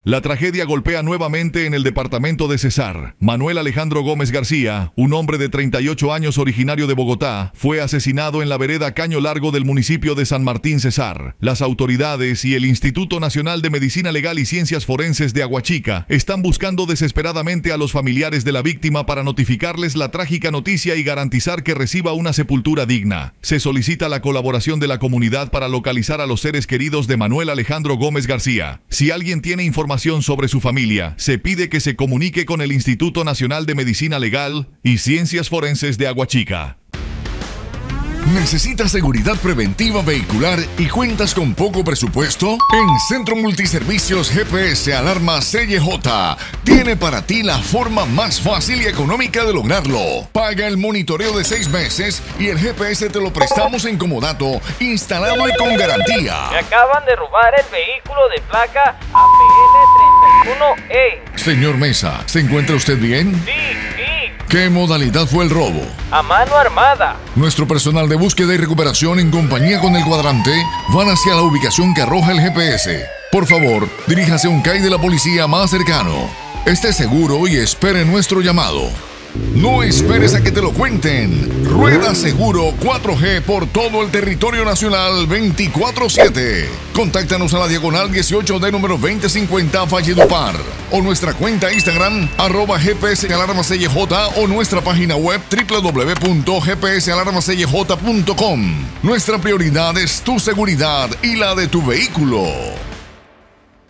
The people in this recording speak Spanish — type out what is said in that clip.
La tragedia golpea nuevamente en el departamento de Cesar. Manuel Alejandro Gómez García, un hombre de 38 años originario de Bogotá, fue asesinado en la vereda Caño Largo del municipio de San Martín, Cesar. Las autoridades y el Instituto Nacional de Medicina Legal y Ciencias Forenses de Aguachica están buscando desesperadamente a los familiares de la víctima para notificarles la trágica noticia y garantizar que reciba una sepultura digna. Se solicita la colaboración de la comunidad para localizar a los seres queridos de Manuel Alejandro Gómez García. Si alguien tiene información sobre su familia, se pide que se comunique con el Instituto Nacional de Medicina Legal y Ciencias Forenses de Aguachica. ¿Necesitas seguridad preventiva vehicular y cuentas con poco presupuesto? En Centro Multiservicios GPS Alarma CJ tiene para ti la forma más fácil y económica de lograrlo. Paga el monitoreo de 6 meses y el GPS te lo prestamos en comodato, instalado y con garantía. Me acaban de robar el vehículo de placa APL31E. Señor Mesa, ¿se encuentra usted bien? Sí. ¿Qué modalidad fue el robo? A mano armada. Nuestro personal de búsqueda y recuperación en compañía con el cuadrante van hacia la ubicación que arroja el GPS. Por favor, diríjase a un CAI de la policía más cercano. Esté seguro y espere nuestro llamado. No esperes a que te lo cuenten. Rueda Seguro 4G por todo el territorio nacional 24/7. Contáctanos a la diagonal 18D número 2050 Valledupar o nuestra cuenta Instagram @GPSAlarmaCJ o nuestra página web www.gpsalarmacj.com. Nuestra prioridad es tu seguridad y la de tu vehículo.